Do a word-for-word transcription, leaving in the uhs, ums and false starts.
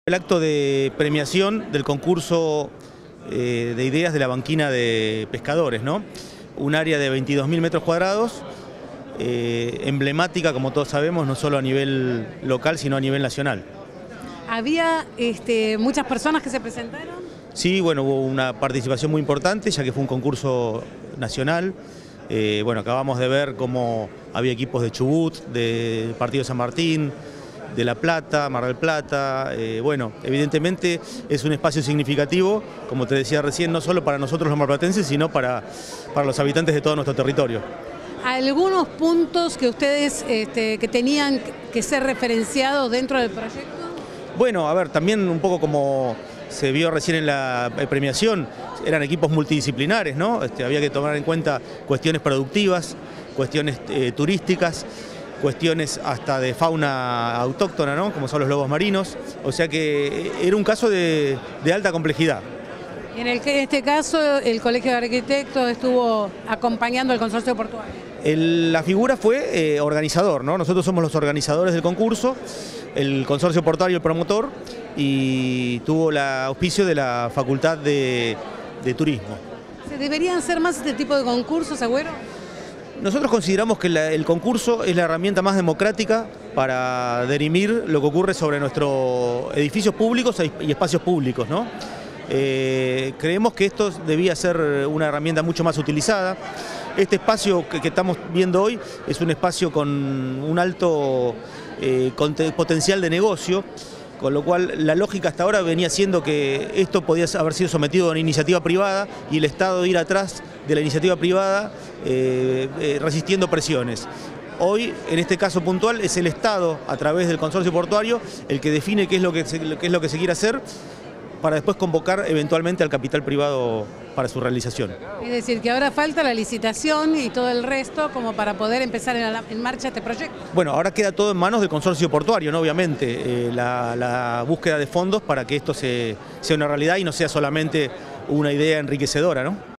El acto de premiación del concurso eh, de ideas de la banquina de pescadores, ¿no? Un área de veintidós mil metros cuadrados, eh, emblemática, como todos sabemos, no solo a nivel local, sino a nivel nacional. ¿Había este, muchas personas que se presentaron? Sí, bueno, hubo una participación muy importante, ya que fue un concurso nacional. Eh, bueno, acabamos de ver cómo había equipos de Chubut, de Partido San Martín, de La Plata, Mar del Plata. Eh, bueno, evidentemente es un espacio significativo, como te decía recién, no solo para nosotros los marplatenses, sino para, para los habitantes de todo nuestro territorio. ¿Algunos puntos que ustedes este, que tenían que ser referenciados dentro del proyecto? Bueno, a ver, también un poco como se vio recién en la premiación, eran equipos multidisciplinares, ¿no? Este, había que tomar en cuenta cuestiones productivas, cuestiones eh, turísticas, cuestiones hasta de fauna autóctona, ¿no? Como son los lobos marinos, o sea que era un caso de, de alta complejidad. En, el, en este caso, el Colegio de Arquitectos estuvo acompañando al consorcio portuario. El, la figura fue eh, organizador, ¿no? Nosotros somos los organizadores del concurso, el consorcio portuario el promotor, y tuvo el auspicio de la Facultad de, de Turismo. ¿Se deberían hacer más este tipo de concursos, Agüero? Nosotros consideramos que la, el concurso es la herramienta más democrática para dirimir lo que ocurre sobre nuestros edificios públicos y espacios públicos, ¿no? Eh, creemos que esto debía ser una herramienta mucho más utilizada. Este espacio que, que estamos viendo hoy es un espacio con un alto eh, con potencial de negocio, con lo cual la lógica hasta ahora venía siendo que esto podía haber sido sometido a una iniciativa privada y el Estado ir atrás de la iniciativa privada eh, eh, resistiendo presiones. Hoy, en este caso puntual, es el Estado, a través del consorcio portuario, el que define qué es lo que se, qué es lo que se quiere hacer, para después convocar eventualmente al capital privado para su realización. Es decir, que ahora falta la licitación y todo el resto como para poder empezar en, la, en marcha este proyecto. Bueno, ahora queda todo en manos del consorcio portuario, ¿no? Obviamente, eh, la, la búsqueda de fondos para que esto se, sea una realidad y no sea solamente una idea enriquecedora, ¿no?